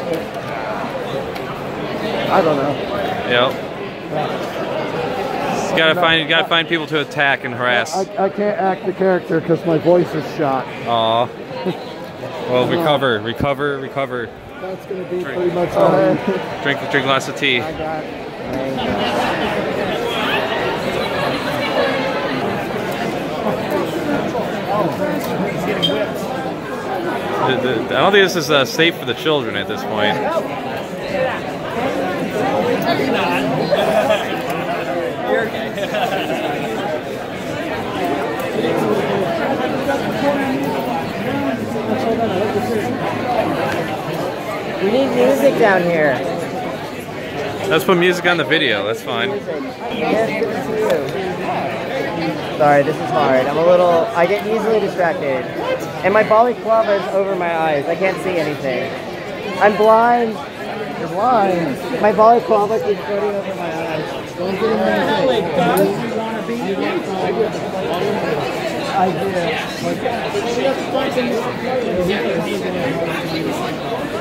I don't know. Yep. You gotta find people to attack and harass. I can't act the character because my voice is shot. Aw. Well, recover. That's gonna be pretty much all. Drink lots of tea. I got it. I don't think this is safe for the children at this point. We need music down here. Let's put music on the video, that's fine. Sorry, this is hard. I get easily distracted. And my balaclava is over my eyes. I can't see anything. I'm blind. You're blind. My balaclava keeps floating over my eyes. Don't get in there. I do.